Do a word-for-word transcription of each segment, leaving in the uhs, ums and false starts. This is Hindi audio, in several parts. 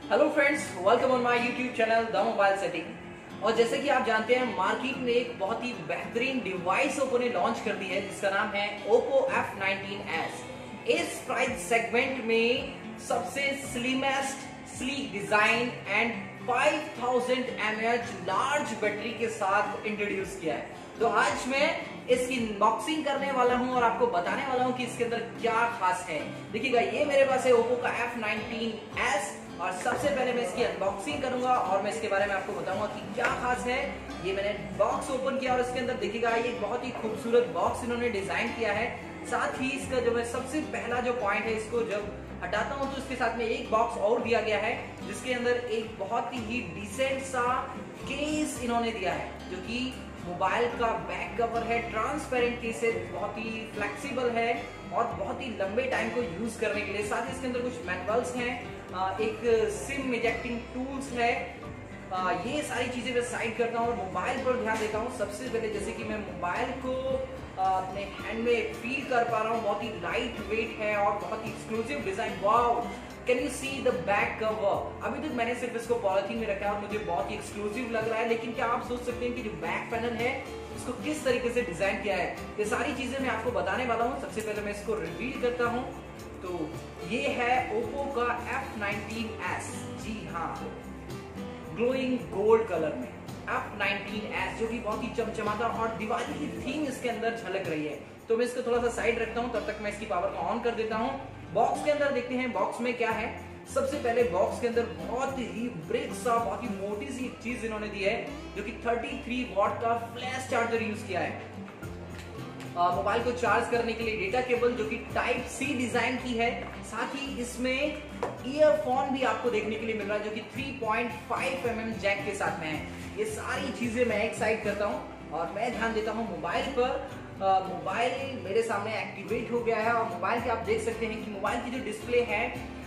Hello friends, welcome on my YouTube channel the mobile setting. और जैसे कि आप जानते हैं, मार्केट में एक बहुत ही बेहतरीन डिवाइस ओप्पो ने लॉन्च कर दी है जिसका नाम है ओप्पो एफ नाइनटीन एस। इस प्राइस सेगमेंट में सबसे slimmest sleek design and five thousand M A H large battery के साथ इंट्रोड्यूस किया है। तो आज मैं इसकी अनबॉक्सिंग करने वाला हूं और आपको बताने वाला हूं कि इसके अंदर क्या खास है। देखिएगा, ये मेरे पास है ओप्पो का एफ नाइनटीन एस और सबसे पहले मैं इसकी अनबॉक्सिंग करूंगा और मैं इसके बारे में आपको बताऊंगा कि क्या खास है। ये मैंने बॉक्स ओपन किया और इसके अंदर देखिएगा, ये बहुत ही खूबसूरत बॉक्स इन्होंने डिजाइन किया है। साथ ही इसका जो है सबसे पहला जो पॉइंट है, इसको जब हटाता हूं तो इसके साथ में एक बॉक्स और दिया गया है जिसके अंदर एक बहुत ही डिसेंट सा केस इन्होंने दिया है, जो कि मोबाइल का बैक कवर है, ट्रांसपेरेंट केस है, बहुत ही फ्लेक्सिबल है और बहुत ही लंबे टाइम को यूज करने के लिए। साथ ही इसके अंदर कुछ मैनुअल्स हैं, एक सिम इजेक्टिंग टूल्स है। ये सारी चीजें मैं साइड करता हूँ और मोबाइल पर ध्यान देता हूँ। सबसे पहले जैसे कि मैं मोबाइल को अपने हैंड में फील कर पा रहा हूँ, बहुत ही लाइट वेट है और बहुत ही exclusive design. Wow, can you see the back cover. अभी तक मैंने सिर्फ इसको पॉलिथीन में रखा है और मुझे बहुत ही एक्सक्लूसिव लग रहा है, लेकिन क्या आप सोच सकते हैं कि जो बैक पैनल है इसको किस तरीके से डिजाइन किया है। ये सारी चीजें मैं आपको बताने वाला हूँ। सबसे पहले मैं इसको रिवील करता हूँ। तो ये है ओप्पो का एफ नाइनटीन एस। जी हाँ, ग्लोइंग गोल्ड कलर में एफ नाइनटीन एस, जो कि बहुत ही चमचमाता और दिवाली की थीम इसके अंदर झलक रही है। तो मैं इसको थोड़ा सा साइड रखता हूँ, तब तक मैं इसकी पावर को ऑन कर देता हूँ। बॉक्स के अंदर देखते हैं बॉक्स में क्या है। सबसे पहले बॉक्स के अंदर बहुत ही ब्रिक सा, बहुत ही मोटी सी चीज इन्होंने दी है, जो कि तैंतीस वॉट का फ्लैश चार्जर यूज किया है मोबाइल को चार्ज करने के लिए। डेटा केबल जो कि टाइप सी डिजाइन की है। साथ ही इसमें ईयरफोन भी आपको देखने के लिए मिल रहा है, जो कि three point five M M jack के साथ में है। ये सारी चीजें मैं एक साइड करता हूँ और मैं ध्यान देता हूँ मोबाइल पर। मोबाइल uh, मेरे सामने एक्टिवेट हो गया है और मोबाइल के आप देख सकते हैं कि मोबाइल की जो डिस्प्ले है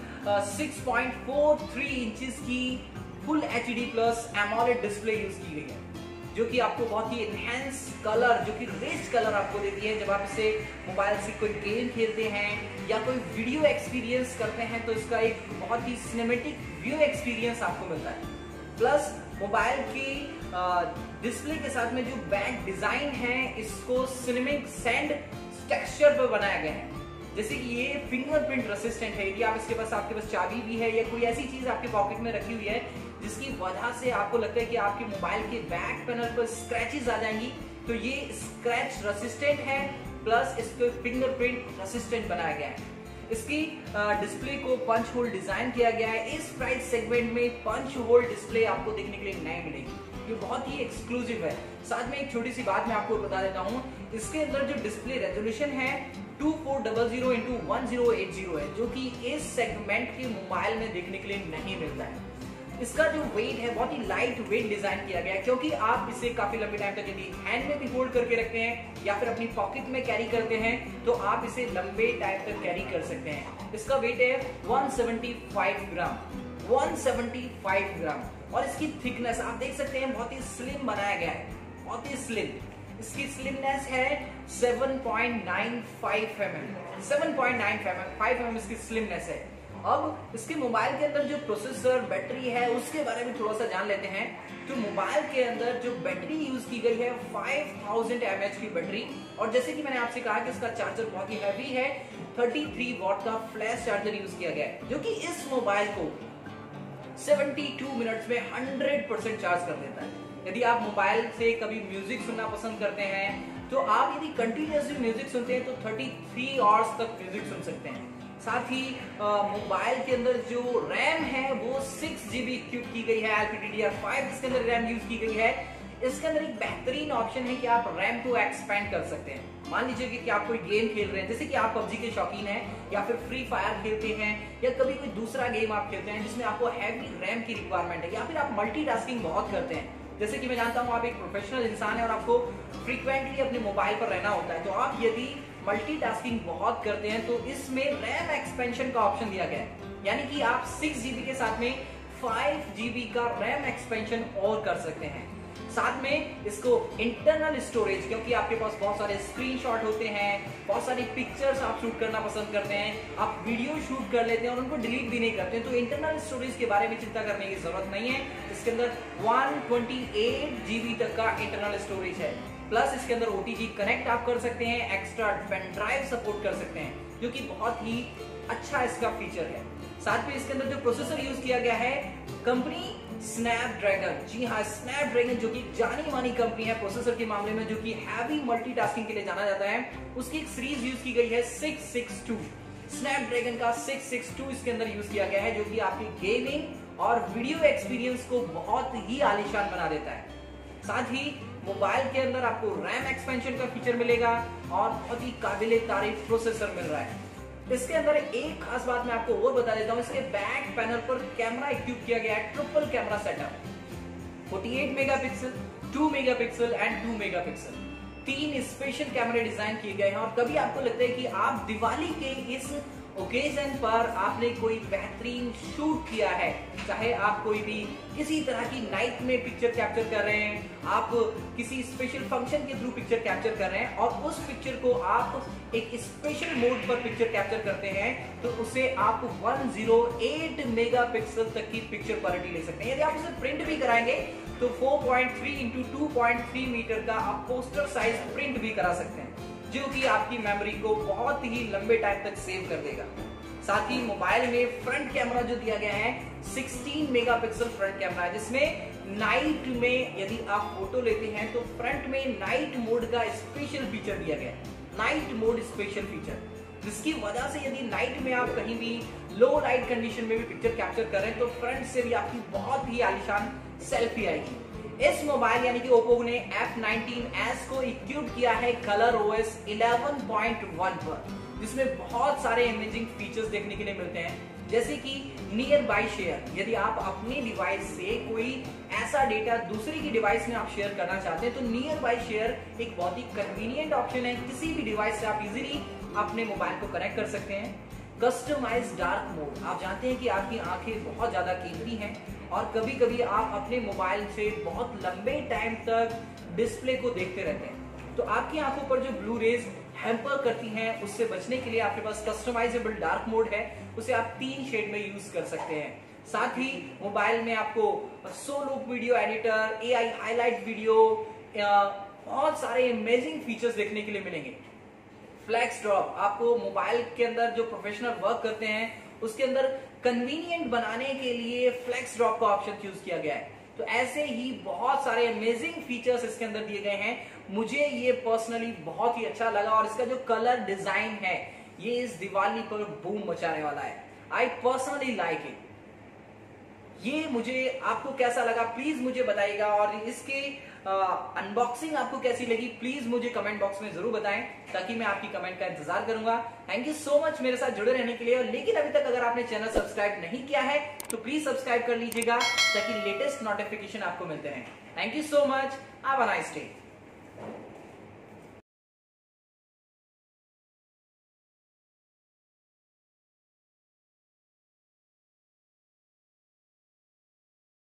six point four three inches की full H D plus AMOLED display use की गई है, जो कि आपको बहुत ही एनहेंस कलर, जो कि रिच कलर आपको देती है। जब आप इसे मोबाइल से कोई गेम खेलते हैं या कोई वीडियो एक्सपीरियंस करते हैं तो इसका एक बहुत ही सिनेमेटिक व्यू एक्सपीरियंस आपको मिलता है। प्लस मोबाइल की डिस्प्ले के साथ में जो बैक डिजाइन है, इसको सिनेमिक सैंड टेक्सचर पर बनाया गया है। जैसे कि ये फिंगरप्रिंट रेसिस्टेंट है। यदि आप इसके पास आपके पास चाबी भी है या कोई ऐसी चीज आपके पॉकेट में रखी हुई है जिसकी वजह से आपको लगता है कि आपके मोबाइल के बैक पैनल पर स्क्रैचेस आ जाएंगी, तो ये स्क्रैच रेसिस्टेंट है, प्लस इसको फिंगरप्रिंट रेसिस्टेंट बनाया गया है। इसकी डिस्प्ले को पंच होल डिजाइन किया गया है। इस प्राइस सेगमेंट में पंच होल डिस्प्ले आपको देखने के लिए नहीं मिलेगी, ये बहुत ही एक्सक्लूसिव है। साथ में एक छोटी सी बात मैं आपको बता देता हूँ, इसके अंदर जो डिस्प्ले रेजोल्यूशन है two four double zero into one zero eight zero है, जो कि इस सेगमेंट के मोबाइल में देखने के लिए नहीं मिलता है। इसका जो वेट है, बहुत ही लाइट वेट डिजाइन किया गया है, क्योंकि आप इसे काफी लंबे टाइम तक यदि हैंड में भी होल्ड करके रखते हैं या फिर अपनी पॉकेट में कैरी करते हैं तो आप इसे लंबे टाइम तक कैरी कर सकते हैं। इसका वेट है one seventy five gram, one seventy five gram. और इसकी थिकनेस आप देख सकते हैं, बहुत ही स्लिम बनाया गया है, बहुत ही स्लिम। इसकी स्लिमनेस है seven point nine five M M, seven point nine five M M इसकी स्लिमनेस है। अब इसके मोबाइल के अंदर जो प्रोसेसर, बैटरी है, उसके बारे में थोड़ा सा जान लेते हैं। तो मोबाइल के अंदर जो बैटरी यूज की गई है five thousand M A H की बैटरी, और जैसे कि मैंने आपसे कहा कि इसका चार्जर बहुत ही हैवी है, तैंतीस वॉट का फ्लैश चार्जर यूज किया गया है, जो कि इस मोबाइल को बहत्तर मिनट्स में हंड्रेड परसेंट चार्ज कर देता है। यदि आप मोबाइल से कभी म्यूजिक सुनना पसंद करते हैं तो आप यदि कंटिन्यूसली म्यूजिक सुनते हैं तो तैंतीस आवर्स तक म्यूजिक सुन सकते हैं। साथ ही मोबाइल के अंदर जो रैम है वो सिक्स जीबी क्यूब की गई है, L P D D R five इसके अंदर रैम यूज की गई है। इसके अंदर एक बेहतरीन ऑप्शन है कि आप रैम को एक्सपेंड कर सकते हैं। मान लीजिए कि आप कोई गेम खेल रहे हैं, जैसे कि आप पबजी के शौकीन हैं या फिर फ्री फायर खेलते हैं या कभी कोई दूसरा गेम आप खेलते हैं जिसमें आपको हैवी रैम की रिक्वायरमेंट है, या फिर आप मल्टीटास्किंग बहुत करते हैं। जैसे कि मैं जानता हूं आप एक प्रोफेशनल इंसान है और आपको फ्रीक्वेंटली अपने मोबाइल पर रहना होता है, तो आप यदि मल्टीटास्किंग बहुत करते हैं तो इसमें रैम एक्सपेंशन का ऑप्शन दिया गया है, यानी कि आप सिक्स जीबी के साथ में फाइव जीबी का रैम एक्सपेंशन और कर सकते हैं। साथ में इसको इंटरनल स्टोरेज, क्योंकि आपके पास बहुत सारे स्क्रीनशॉट होते हैं, बहुत सारी पिक्चर्स आप शूट करना पसंद करते हैं, आप वीडियो शूट कर लेते हैं और उनको डिलीट भी नहीं करते हैं, तो इंटरनल स्टोरेज के बारे में चिंता करने की जरूरत नहीं है। इसके अंदर वन ट्वेंटी एट जीबी तक का इंटरनल स्टोरेज है, प्लस इसके अंदर ओटीजी कनेक्ट आप कर सकते हैं, एक्स्ट्रा पेन ड्राइव सपोर्ट कर सकते हैं, जो कि बहुत ही अच्छा इसका फीचर है। साथ में इसके अंदर जो प्रोसेसर यूज किया गया है, कंपनी स्नैपड्रैगन, जी हाँ स्नैपड्रैगन, जो कि जानी मानी कंपनी है प्रोसेसर के मामले में, जो कि हैवी मल्टीटास्किंग के लिए जाना जाता है, उसकी एक सीरीज यूज की गई है सिक्स सिक्स टू। स्नैपड्रैगन का सिक्स सिक्स टू इसके अंदर यूज किया गया है, जो कि आपकी गेमिंग और वीडियो एक्सपीरियंस को बहुत ही आलीशान बना देता है। साथ ही मोबाइल के अंदर आपको रैम एक्सपेंशन का फीचर मिलेगा और बहुत ही काबिले तारीफ प्रोसेसर मिल रहा है। इसके अंदर एक खास बात मैं आपको और बता देता हूं, इसके बैक पैनल पर कैमरा इक्विप किया गया है, ट्रिपल कैमरा सेटअप, अड़तालीस megapixel, two megapixel and two megapixel, तीन स्पेशल कैमरे डिजाइन किए गए हैं। और कभी आपको लगता है कि आप दिवाली के इस ओकेजन पर आपने कोई बेहतरीन शूट किया है, चाहे आप कोई भी किसी तरह की नाइट में पिक्चर कैप्चर कर रहे हैं, आप किसी स्पेशल फंक्शन के थ्रू पिक्चर कैप्चर कर रहे हैं और उस पिक्चर को आप एक स्पेशल मोड पर पिक्चर कैप्चर करते हैं, तो उसे आप वन ज़ीरो एट मेगापिक्सल तक की पिक्चर क्वालिटी ले सकते हैं। यदि आप उसे प्रिंट भी कराएंगे तो four point three into two point three metre का आप पोस्टर साइज प्रिंट भी करा सकते हैं, जो कि आपकी मेमोरी को बहुत ही लंबे टाइम तक सेव कर देगा। साथ ही मोबाइल में फ्रंट कैमरा जो दिया गया है सिक्सटीन मेगापिक्सल फ्रंट कैमरा है, जिसमें नाइट में यदि आप फोटो लेते हैं तो फ्रंट में नाइट मोड का स्पेशल फीचर दिया गया है, नाइट मोड स्पेशल फीचर, जिसकी वजह से यदि नाइट में आप कहीं भी लो लाइट कंडीशन में भी पिक्चर कैप्चर करें तो फ्रंट से भी आपकी बहुत ही आलीशान सेल्फी आएगी। इस मोबाइल यानी कि ओप्पो ने एफ नाइनटीन एस को इक्विप किया है Color OS eleven point one पर, जिसमें बहुत सारे इमेजिंग फीचर्स देखने के लिए मिलते हैं, जैसे कि नियर बाय शेयर। यदि आप अपनी डिवाइस से कोई ऐसा डेटा दूसरी की डिवाइस में आप शेयर करना चाहते हैं तो नियर बाय शेयर एक बहुत ही कन्वीनियंट ऑप्शन है। किसी भी डिवाइस से आप इजीली अपने मोबाइल को कनेक्ट कर सकते हैं। कस्टमाइज डार्क मोड, आप जानते हैं कि आपकी आंखें बहुत ज्यादा कीमती हैं और कभी कभी आप अपने मोबाइल से बहुत लंबे टाइम तक डिस्प्ले को देखते रहते हैं, तो आपकी आंखों पर जो ब्लू रेज हैम्पर करती हैं, उससे बचने के लिए आपके पास कस्टमाइजेबल डार्क मोड है, उसे आप तीन शेड में यूज कर सकते हैं। साथ ही मोबाइल में आपको solo video editor, AI highlight video, बहुत सारे अमेजिंग फीचर्स देखने के लिए मिलेंगे। फ्लैक्स ड्रॉप, आपको मोबाइल के अंदर जो प्रोफेशनल वर्क करते हैं उसके अंदर कन्वीनियंट बनाने के लिए फ्लैक्स ड्रॉप का ऑप्शन यूज किया गया है। तो ऐसे ही बहुत सारे अमेजिंग फीचर्स इसके अंदर दिए गए हैं। मुझे ये पर्सनली बहुत ही अच्छा लगा और इसका जो कलर डिजाइन है ये इस दिवाली पर बूम मचाने वाला है। I personally like it. ये मुझे आपको कैसा लगा प्लीज मुझे बताइएगा, और इसके अनबॉक्सिंग आपको कैसी लगी प्लीज मुझे कमेंट बॉक्स में जरूर बताएं, ताकि मैं आपकी कमेंट का इंतजार करूंगा। थैंक यू सो मच मेरे साथ जुड़े रहने के लिए। लेकिन अभी तक अगर आपने चैनल सब्सक्राइब नहीं किया है तो प्लीज सब्सक्राइब कर लीजिएगा, ताकि लेटेस्ट नोटिफिकेशन आपको मिलते रहें। Thank you so much, have a nice day.